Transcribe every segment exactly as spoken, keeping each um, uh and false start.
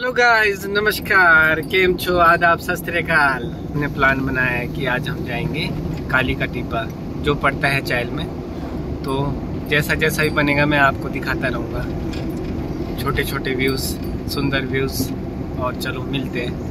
Hello guys, नमस्कार, केम छो, आदाब, सत श्री अकाल। हमने प्लान बनाया है कि आज हम जाएंगे काली का टिब्बा जो पड़ता है चैल में। तो जैसा जैसा ही बनेगा मैं आपको दिखाता रहूँगा, छोटे छोटे व्यूज़, सुंदर व्यूज़। और चलो मिलते हैं।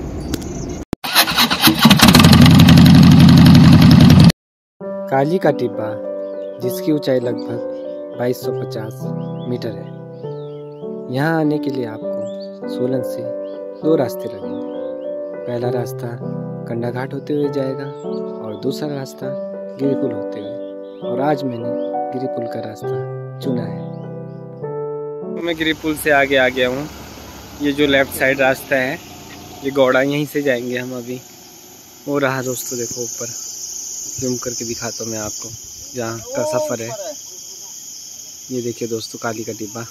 काली का टिब्बा जिसकी ऊंचाई लगभग बाईस सौ पचास मीटर है। यहाँ आने के लिए आपको सोलन से दो रास्ते लगेंगे। पहला रास्ता कंडा घाट होते हुए जाएगा और दूसरा रास्ता गिरिपुल होते हुए। और आज मैंने गिरिपुल का रास्ता चुना है। मैं गिरिपुल से आगे आ गया हूँ। ये जो लेफ्ट साइड रास्ता है ये गौड़ा, यहीं से जाएंगे हम अभी। वो रहा दोस्तों, देखो ऊपर, जूम करके दिखाता हूँ मैं आपको जहाँ का सफ़र है। ये देखिए दोस्तों, काली का टिब्बा।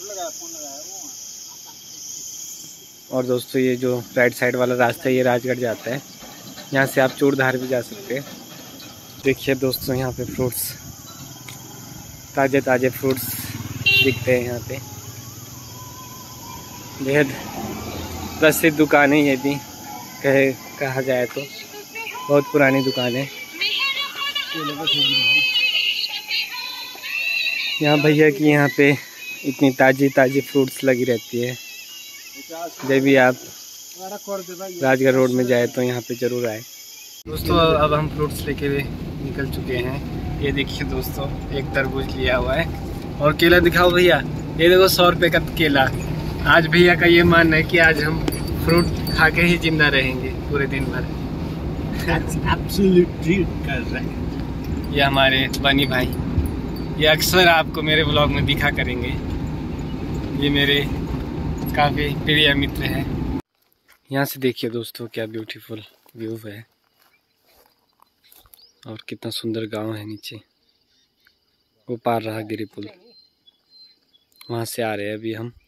और दोस्तों ये जो राइट साइड वाला रास्ता है ये राजगढ़ जाता है। यहाँ से आप चूड़धार भी जा सकते हैं। देखिए दोस्तों, यहाँ पे फ्रूट्स, ताज़े ताज़े फ्रूट्स दिखते हैं यहाँ पे। बेहद प्रसिद्ध दुकान है ये भी, कहे कहा जाए तो बहुत पुरानी दुकान है। यहाँ भैया की यहाँ पे इतनी ताज़ी ताज़ी फ्रूट्स लगी रहती है। जब भी आप राजगढ़ रोड में जाए तो यहाँ पे ज़रूर आए। दोस्तों अब हम फ्रूट्स लेके निकल चुके हैं। ये देखिए दोस्तों, एक तरबूज लिया हुआ है। और केला दिखाओ भैया, ये देखो सौ रुपये का केला। आज भैया का ये मानना है कि आज हम फ्रूट खा के ही जिंदा रहेंगे पूरे दिन भर। ये हमारे बनी भाई, ये अक्सर आपको मेरे ब्लॉग में दिखा करेंगे। ये मेरे काफ़ी प्रिय मित्र हैं। यहाँ से देखिए दोस्तों क्या ब्यूटीफुल व्यू है और कितना सुंदर गांव है नीचे। वो पार रहा गिरिपुल, वहाँ से आ रहे हैं अभी हम।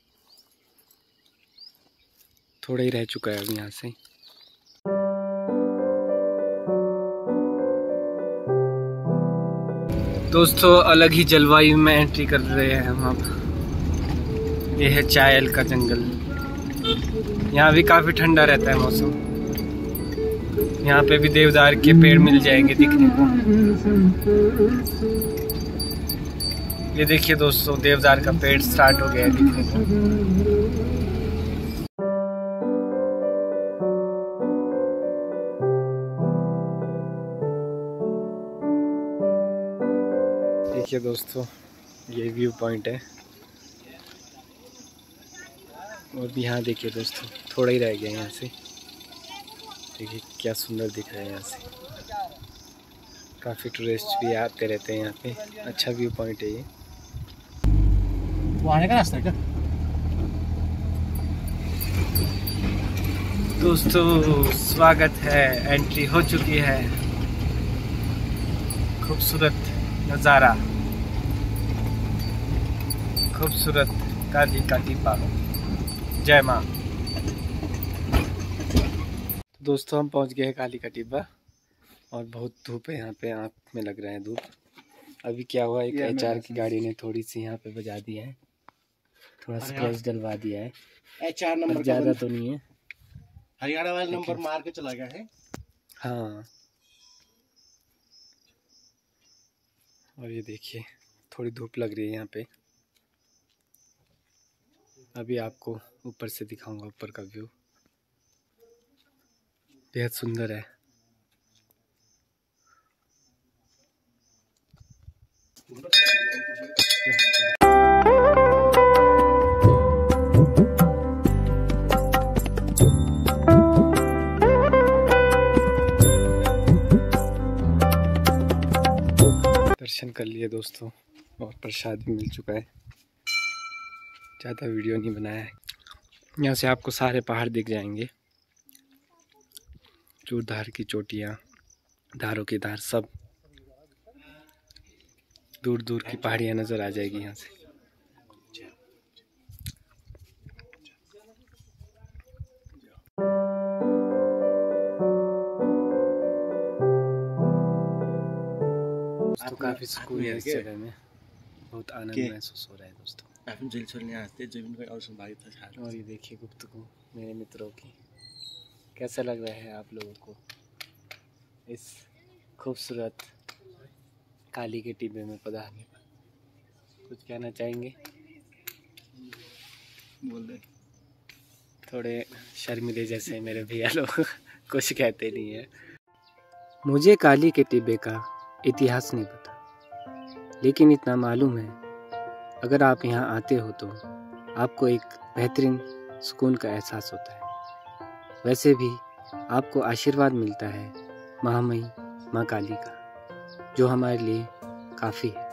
थोड़ा ही रह चुका है अब यहाँ से। दोस्तों अलग ही जलवायु में एंट्री कर रहे हैं हम अब। ये है चायल का जंगल। यहाँ भी काफ़ी ठंडा रहता है मौसम। यहाँ पे भी देवदार के पेड़ मिल जाएंगे दिखने को। ये देखिए दोस्तों, देवदार का पेड़ स्टार्ट हो गया है दिखने को। देखिए दोस्तों, ये व्यू पॉइंट है। और भी यहाँ देखिए दोस्तों, थोड़ा ही रह गया यहाँ से। देखिए क्या सुंदर दिख रहा है यहाँ से। काफ़ी टूरिस्ट भी आते रहते हैं यहाँ पे। अच्छा व्यू पॉइंट है ये। वो आने का रास्ता है क्या दोस्तों? स्वागत है, एंट्री हो चुकी है। खूबसूरत नज़ारा, खूबसूरत काली का टिब्बा। जय माँ। तो दोस्तों हम पहुंच गए हैं काली का टिब्बा। और बहुत धूप है यहाँ पे, आँख में लग रहा है धूप। अभी क्या हुआ, एक एच आर की गाड़ी ने थोड़ी सी यहाँ पे बजा दी है, थोड़ा स्क्रैच डलवा दिया है। एच आर नंबर ज़्यादा तो नहीं है, हरियाणा वाला नंबर मार के चला गया है। हाँ। और ये देखिए थोड़ी धूप लग रही है यहाँ पे। अभी आपको ऊपर से दिखाऊंगा, ऊपर का व्यू बेहद सुंदर है। दर्शन कर लिए दोस्तों और प्रसाद भी मिल चुका है। ज़्यादा वीडियो नहीं बनाया है। यहाँ से आपको सारे पहाड़ दिख जाएंगे, चूड़धार की चोटियाँ, धारों की धार, सब दूर दूर की पहाड़ियाँ नज़र आ जाएगी यहाँ से। दोस्तों काफ़ी सुकून है इस जगह में, बहुत आनंद महसूस हो रहा है दोस्तों। आफ्नो जेल छोड्ने आस्ते जमीन को और संभावित था। और ये देखिए गुफ्तगू मेरे मित्रों की। कैसा लग रहा है आप लोगों को इस खूबसूरत काली के टिब्बे में पधारने पर? कुछ कहना चाहेंगे? बोल दे। थोड़े शर्मिले जैसे मेरे भैया लोग कुछ कहते नहीं है। मुझे काली के टिब्बे का इतिहास नहीं पता, लेकिन इतना मालूम है अगर आप यहाँ आते हो तो आपको एक बेहतरीन सुकून का एहसास होता है। वैसे भी आपको आशीर्वाद मिलता है महामयी माँ काली का, जो हमारे लिए काफ़ी है।